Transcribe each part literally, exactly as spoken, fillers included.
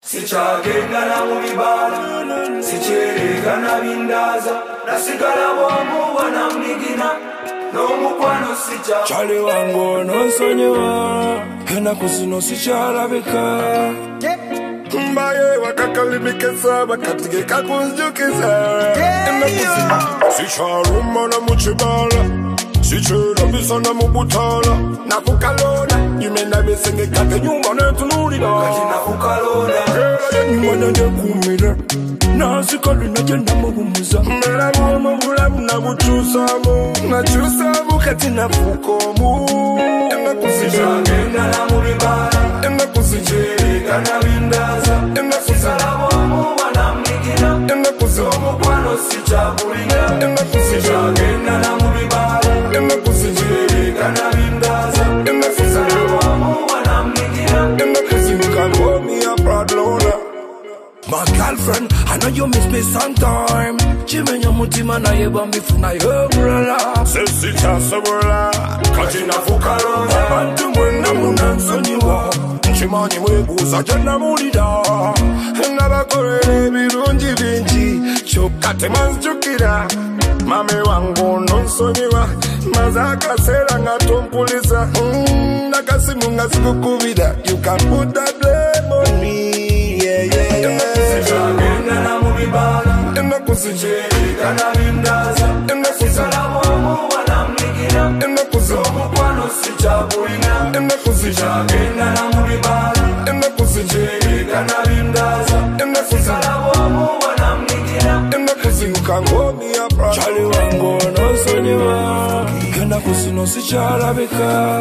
Sichagenda na mubibala, sichereka na bindaza, nasigala wangu wanamnigina, no mukwano sicha. Chali wangu no sonyewa, Enaku Zino sichalabika. Mbaye wakakalimikeza, wakatigeka kunjukeza. Enaku Zino sichaluma na muchibala, sichera bisana mubutala. Nakukalona, yumena besenge kate nyumba netunulira. Kati nakukalona, nyumba nende kumira. Nasikali na jenda mubumuza. Mbera mwomo bulamu na buchusamu. Nachusamu kati nafukomu. Enaku Zino sichagenda na mubibala, Enaku Zino sichereka na bindaza, Enaku Zino wangu wanamnigina, Enaku Zino no mukwano sichabulina. Enaku Zino Sichagenda na mubibala, Enaku Zino sichereka na bindaza, Enaku Zino wangu wanamnigina. Enaku Zino can call me a proud loner. My girlfriend, I know you miss me sometime. Chimenya mutima na yebambi funa yobula. Sesi chasobola Kati nakukalona, Bantu mwena munansonyiwa Nchimanyi mwebuza jena mulida Nabakorere birungi bingi Kyokka temanzijukira Mame wangu nonsonyiwa Maze akaseera nga tompuliza mm, Nakasimu nga sikukubira You can put that blame on me yeah, yeah, yeah. sichagenda na mubibala, Enaku Zino sichereka na bindaza, Enaku Zino wangu wanamnigina, Enaku Zino no mukwano sichabulina. Enaku Zino Sichagenda na mubibala, Enaku Zino sichereka na bindaza, Enaku Zino wangu wanamnigina. Enaku Zino can call me a proud Chali wangu no sonyewa, Enaku Zino sichalabika.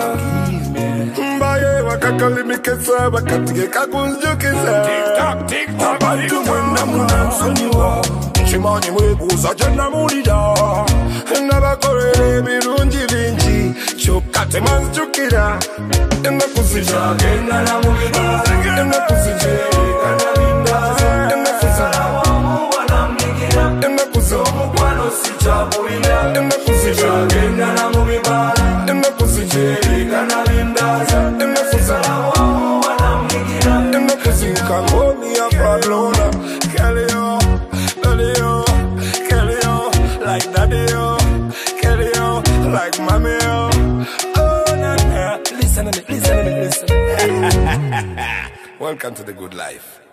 Mbaye wakakalimikeza, wakatigeka kunjukeza Abantu mwena munansonyiwa Nchimanyi mwebuza jena mulida Nabakorere birungi bingi Kyokka temanzijukira Enaku Zino Sichagenda na mubibala, Enaku Zino sichereka na bindaza, Enaku Zino wangu wanamnigina, Enaku Zino no mukwano sichabulina. Enaku Zino Sichagenda na mubibala, Enaku Zino sichereka na bindaza, Enaku Zino wangu wanamnigina. Enaku Zino can call me a proud loner. Kelly yo, daddy yo, Kelly yo, like daddy yo, Kelly yo, like mommy yo. Oh na na, listen to me, listen to me, listen. Welcome to the good life.